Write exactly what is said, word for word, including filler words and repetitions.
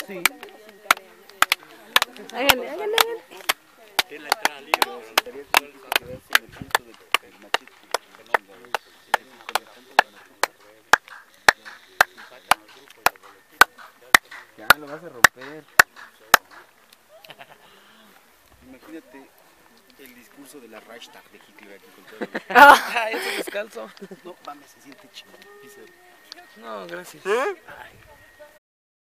Sí. Háganle, háganle, háganle. Tiene la entrada libre. Ya lo vas a romper. Imagínate el discurso de la Reichstag de Hitler aquí con todo. Ah, eso descalzo. No, mames, se siente chido. No, gracias. ¿Eh? Ay.